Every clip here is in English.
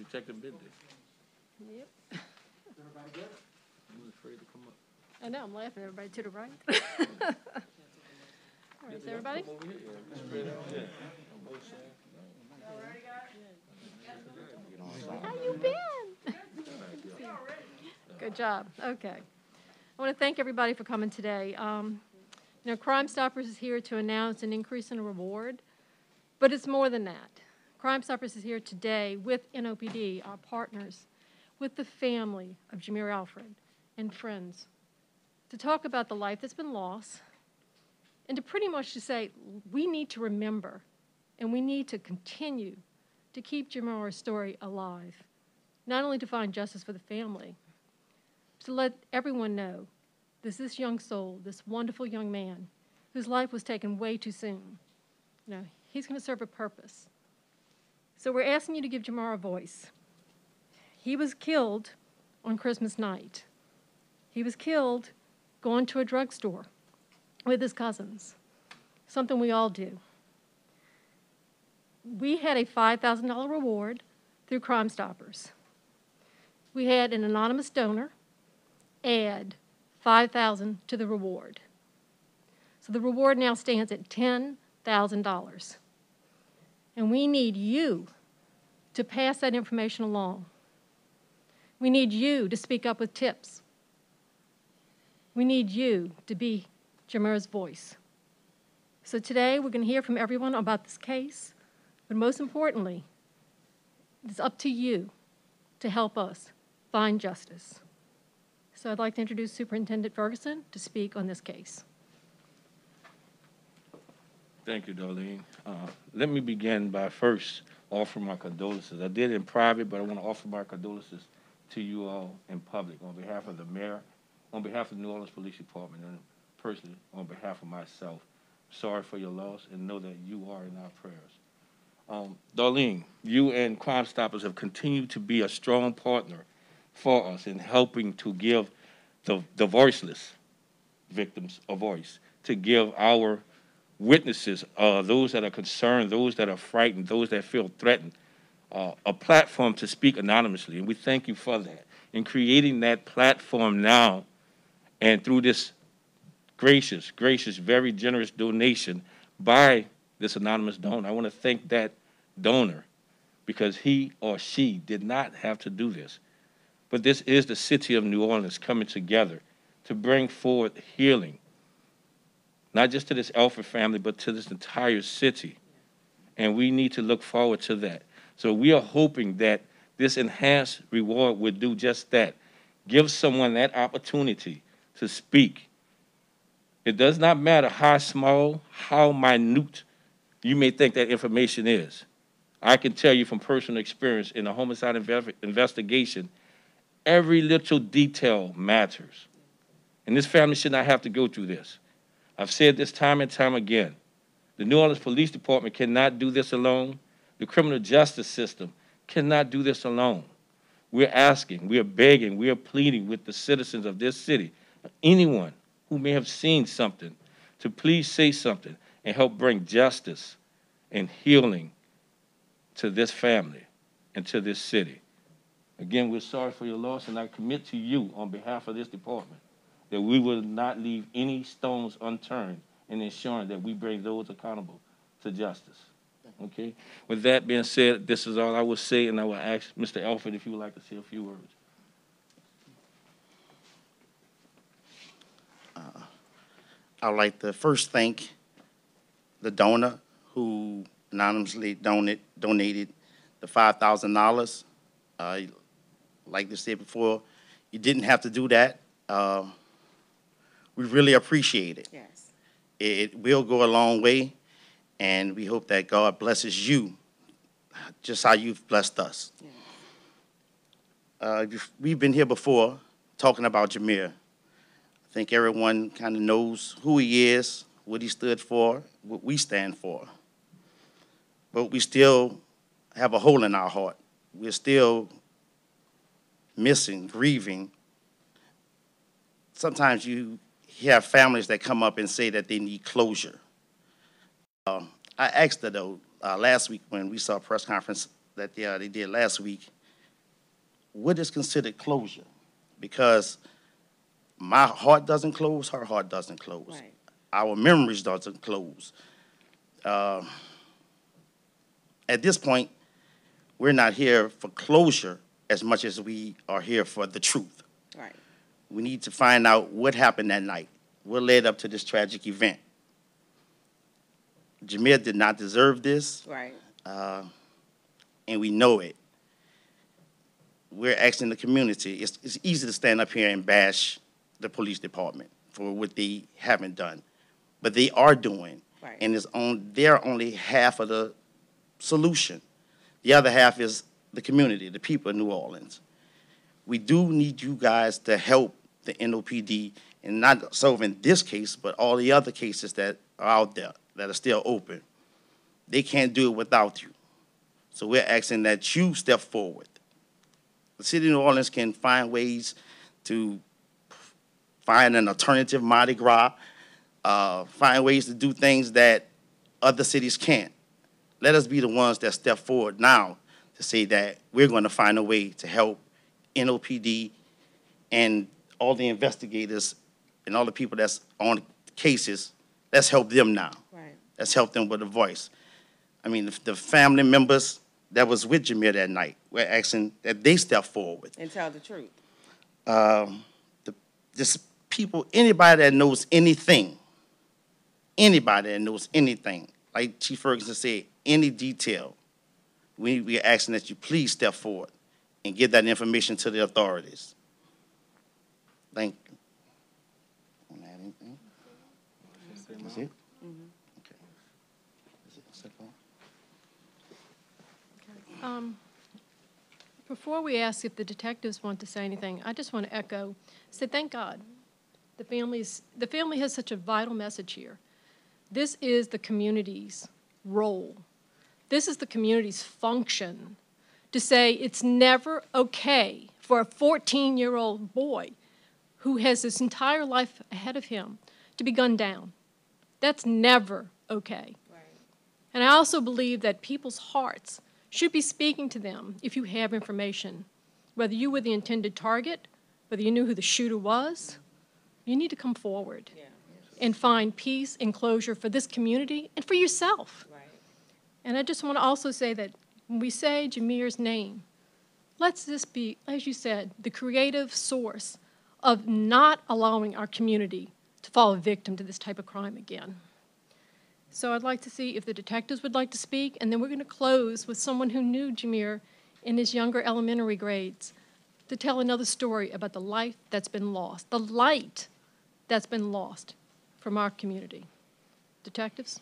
Protected business. Yep. Is everybody good? I was afraid to come up. I know, I'm laughing at everybody to the right. All right, is everybody? Come over here. Yeah. Spread out. Yeah. On both sides. How you been? Good job. Okay. I want to thank everybody for coming today. Crimestoppers is here to announce an increase in the reward, but it's more than that. Crimestoppers is here today with NOPD, our partners, with the family of Jameer Alfred and friends, to talk about the life that's been lost, and to pretty much to say we need to remember and we need to continue to keep Jameer's story alive, not only to find justice for the family, to let everyone know this young soul, this wonderful young man whose life was taken way too soon, he's going to serve a purpose. So we're asking you to give Jameer a voice. He was killed on Christmas night. He was killed going to a drugstore with his cousins, something we all do. We had a $5,000 reward through Crimestoppers. We had an anonymous donor add $5,000 to the reward. So the reward now stands at $10,000. And we need you to pass that information along. We need you to speak up with tips. We need you to be Jameer's voice. So today we're going to hear from everyone about this case, but most importantly, it's up to you to help us find justice. So I'd like to introduce Superintendent Ferguson to speak on this case. Thank you, Darlene. Let me begin by first offering my condolences. I did it in private, but I want to offer my condolences to you all in public on behalf of the mayor, on behalf of the New Orleans Police Department, and personally on behalf of myself. Sorry for your loss, and know that you are in our prayers. Darlene, you and Crimestoppers have continued to be a strong partner for us in helping to give the voiceless victims a voice, to give our witnesses, those that are concerned, those that are frightened, those that feel threatened, a platform to speak anonymously. And we thank you for that. In creating that platform now, and through this gracious, very generous donation by this anonymous donor, I want to thank that donor, because he or she did not have to do this. But this is the city of New Orleans coming together to bring forward healing, not just to this Alfred family, but to this entire city. And we need to look forward to that. So we are hoping that this enhanced reward would do just that. Give someone that opportunity to speak. It does not matter how small, how minute you may think that information is. I can tell you from personal experience in a homicide investigation, every little detail matters. And this family should not have to go through this. I've said this time and time again. The New Orleans Police Department cannot do this alone. The criminal justice system cannot do this alone. We're asking, we are begging, we are pleading with the citizens of this city, anyone who may have seen something, to please say something and help bring justice and healing to this family and to this city. Again, we're sorry for your loss, and I commit to you on behalf of this department that we will not leave any stones unturned in ensuring that we bring those accountable to justice. Okay? With that being said, this is all I will say, and I will ask Mr. Alfred if he would like to say a few words. I'd like to first thank the donor who anonymously donated the $5,000. Like they said before, you didn't have to do that. We really appreciate it. Yes. It will go a long way, and we hope that God blesses you just how you've blessed us. Yes. We've been here before talking about Jameer. I think everyone kind of knows who he is, what he stood for, what we stand for. But we still have a hole in our heart. We're still missing, grieving. Sometimes you have families that come up and say that they need closure. I asked her, though, last week when we saw a press conference that they did last week, what is considered closure? Because my heart doesn't close, her heart doesn't close. Right. Our memories doesn't close. At this point, we're not here for closure as much as we are here for the truth. Right. We need to find out what happened that night, what led up to this tragic event. Jameer did not deserve this, Right. and we know it. We're asking the community. It's easy to stand up here and bash the police department for what they haven't done, but they are doing, Right. and they're only half of the solution. The other half is the community, the people of New Orleans. We do need you guys to help the NOPD, and not solving this case, but all the other cases that are out there that are still open. They can't do it without you. So we're asking that you step forward. The city of New Orleans can find ways to find an alternative Mardi Gras, find ways to do things that other cities can't. Let us be the ones that step forward now to say that we're going to find a way to help NOPD and all the investigators and all the people that's on cases. Let's help them now. Right. Let's help them with a voice. I mean, the family members that was with Jameer that night, we're asking that they step forward. And tell the truth. Just people, anybody that knows anything, like Chief Ferguson said, any detail, we're asking that you please step forward and give that information to the authorities. Thank you. Want to add anything? That's it? Okay. That's it. Step on. Before we ask if the detectives want to say anything, I just want to say thank God. The family has such a vital message here. This is the community's role. This is the community's function to say it's never okay for a 14-year-old boy who has his entire life ahead of him to be gunned down. That's never okay. Right. And I also believe that people's hearts should be speaking to them if you have information. Whether you were the intended target, whether you knew who the shooter was, you need to come forward and find peace and closure for this community and for yourself. Right. And I just want to also say that when we say Jameer's name, let's this be, as you said, the creative source of not allowing our community to fall victim to this type of crime again. So I'd like to see if the detectives would like to speak, and then we're going to close with someone who knew Jameer in his younger elementary grades to tell another story about the life that's been lost, the light that's been lost from our community. Detectives?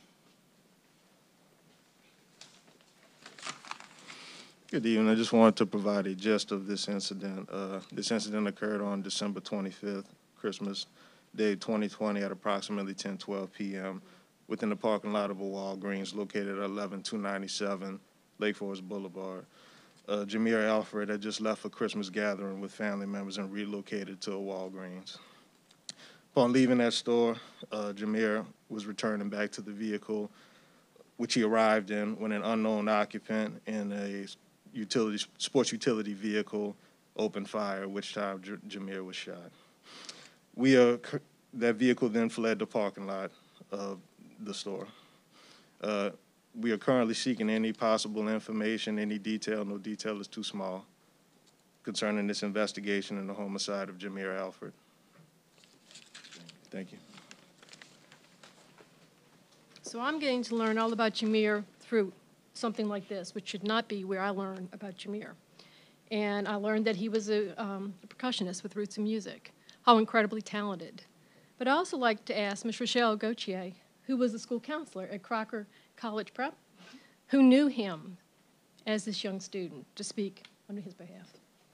Good evening. I just wanted to provide a gist of this incident. This incident occurred on December 25th, Christmas Day 2020 at approximately 10:12 p.m. within the parking lot of a Walgreens located at 11297 Lake Forest Boulevard. Jameer Alfred had just left a Christmas gathering with family members and relocated to a Walgreens. Upon leaving that store, Jameer was returning back to the vehicle, which he arrived in when an unknown occupant in a sports utility vehicle opened fire, at which time Jameer was shot. That vehicle then fled the parking lot of the store. We are currently seeking any possible information, any detail, no detail is too small, concerning this investigation and the homicide of Jameer Alfred. Thank you. So I'm getting to learn all about Jameer through something like this, which should not be where I learn about Jameer. And I learned that he was a percussionist with roots in music, how incredibly talented. But I also like to ask Ms. Rochelle Gauthier, who was the school counselor at Crocker College Prep, who knew him as this young student, to speak on his behalf.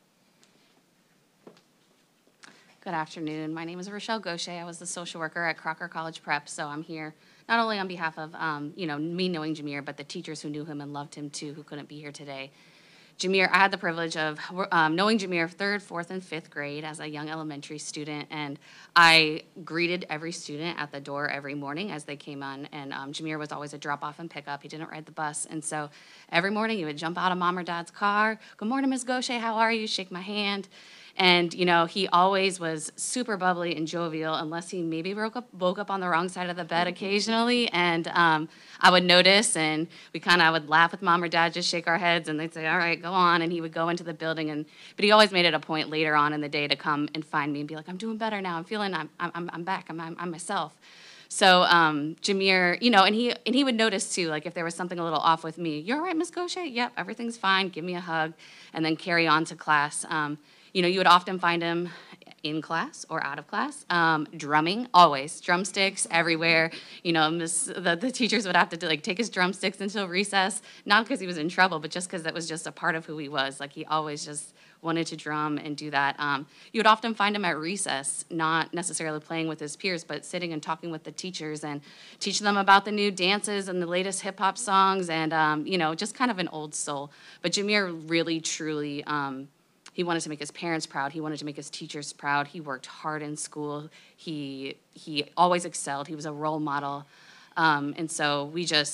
Good afternoon. My name is Rochelle Gauthier. I was the social worker at Crocker College Prep, so I'm here not only on behalf of me knowing Jameer, but the teachers who knew him and loved him too, who couldn't be here today. Jameer, I had the privilege of knowing Jameer 3rd, 4th, and 5th grade as a young elementary student, and I greeted every student at the door every morning as they came on, and Jameer was always a drop-off and pick-up. He didn't ride the bus, and so every morning he would jump out of Mom or Dad's car, "Good morning, Ms. Gaucher, how are you?" Shake my hand. And, you know, he always was super bubbly and jovial, unless he maybe woke up on the wrong side of the bed occasionally. And I would notice, and I would laugh with Mom or Dad, just shake our heads, and they'd say, "All right, go on." And he would go into the building. But he always made it a point later on in the day to come and find me and be like, "I'm doing better now. I'm back. I'm myself." So Jameer, you know, and he would notice too, like if there was something a little off with me. "You're all right, Miss Gaucher?" "Yep, everything's fine." Give me a hug, and then carry on to class. You know, you would often find him in class or out of class, drumming, always, drumsticks everywhere. You know, the teachers would have to like take his drumsticks until recess, not because he was in trouble, but just because that was just a part of who he was. Like he always just wanted to drum and do that. You would often find him at recess, not necessarily playing with his peers, but sitting and talking with the teachers and teaching them about the new dances and the latest hip hop songs, and you know, just kind of an old soul. But Jameer really, truly, he wanted to make his parents proud. He wanted to make his teachers proud. He worked hard in school. He always excelled. He was a role model. And so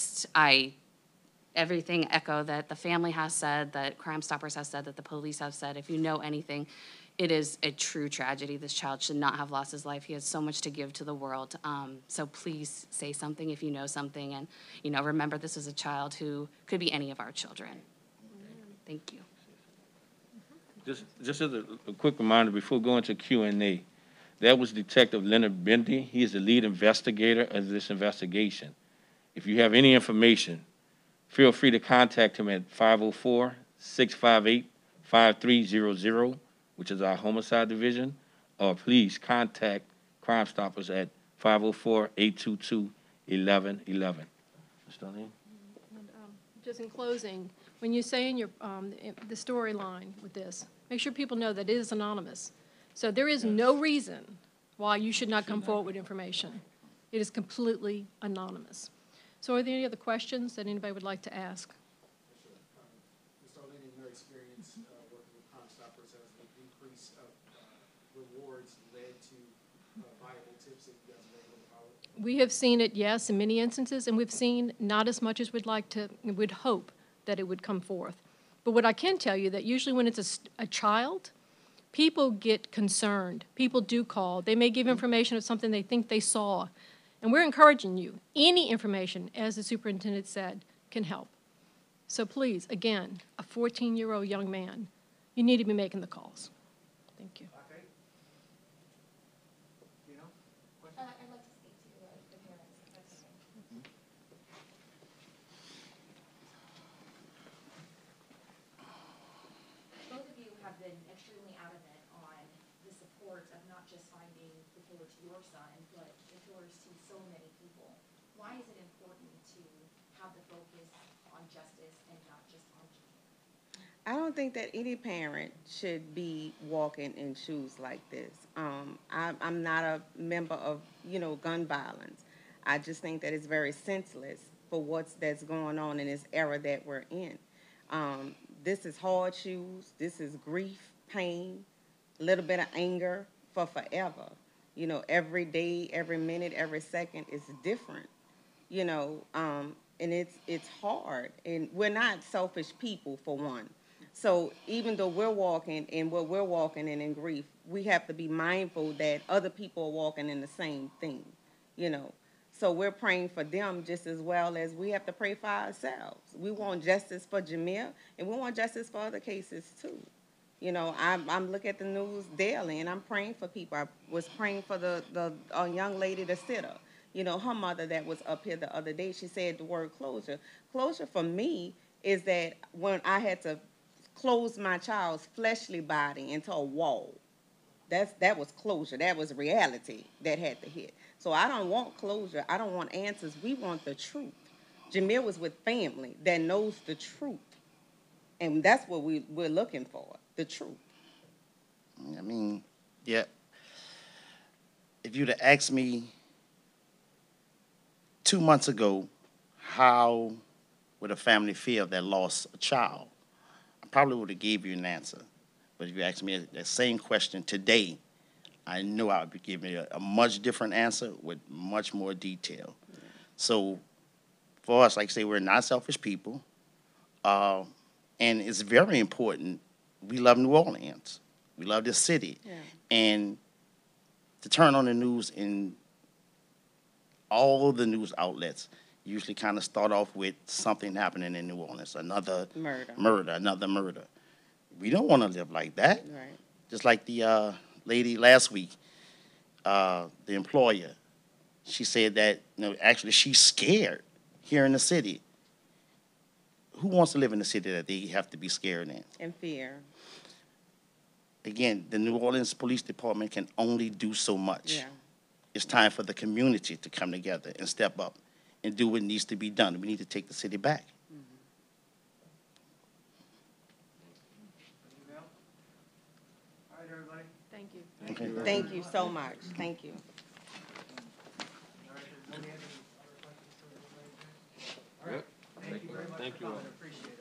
everything echo that the family has said, that Crimestoppers has said, that the police have said. If you know anything, it is a true tragedy. This child should not have lost his life. He has so much to give to the world. So please say something if you know something. And, you know, remember this is a child who could be any of our children. Thank you. Just as a quick reminder before going to Q&A, that was Detective Leonard Bendy. He is the lead investigator of this investigation. If you have any information, feel free to contact him at 504-658-5300, which is our homicide division, or please contact Crimestoppers at 504-822-1111. Mr. Darlene? Just in closing, when you say in your the storyline with this, make sure people know that it is anonymous. So there is no reason why you should not come forward with information. It is completely anonymous. So are there any other questions that anybody would like to ask? Ms. Darlene, in your experience working with Crimestoppers, has the increase of rewards led to viable tips that you guys are able to follow? We have seen it, yes, in many instances, and we've seen not as much as we'd hope that it would come forth. But what I can tell you that usually when it's a child, people get concerned. People do call. They may give information of something they think they saw. And we're encouraging you. Any information, as the superintendent said, can help. So please, again, a 14-year-old young man, you need to be making the calls. Thank you. Okay. You know? I'd like to speak to the parents, if that's okay. Both of you have been extremely adamant on the support of not just finding the killer to your son, but the killers to so many people. Why is it important to have the focus on justice and not just on Jimmy? I don't think that any parent should be walking in shoes like this. I'm not a member of, gun violence. I just think that it's very senseless for that's going on in this era that we're in. This is hard shoes. This is grief, pain, a little bit of anger for forever. Every day, every minute, every second is different. And it's hard. And we're not selfish people, for one. So even though we're walking in what we're walking in grief, we have to be mindful that other people are walking in the same thing, So we're praying for them just as well as we have to pray for ourselves. We want justice for Jameer, and we want justice for other cases too. I'm looking at the news daily, and I'm praying for people. I was praying for the young lady, the sitter. Her mother that was up here the other day, she said the word closure. Closure for me is that when I had to close my child's fleshly body into a wall, that was closure. That was reality that had to hit. So I don't want closure. I don't want answers. We want the truth. Jameer was with family that knows the truth. And that's what we're looking for, the truth. I mean, yeah. If you'd have asked me 2 months ago, how would a family feel that lost a child? I probably would have gave you an answer. But if you asked me that same question today, I know I would be giving you a much different answer with much more detail. So for us, like I say, we're not selfish people. And it's very important. We love New Orleans. We love this city. Yeah. And to turn on the news, and all the news outlets usually kind of start off with something happening in New Orleans, another Murder. another murder. We don't want to live like that. Right. Just like the lady last week, the employer, she said that, actually she's scared here in the city. Who wants to live in a city that they have to be scared in? And fear. Again, the New Orleans Police Department can only do so much. Yeah. It's time for the community to come together and step up and do what needs to be done. We need to take the city back. All right, everybody. Thank you. Okay. Thank you so much. Thank you. All right, do we have any other questions for the manager? All right, thank you very much Thank for you all. coming, appreciate it.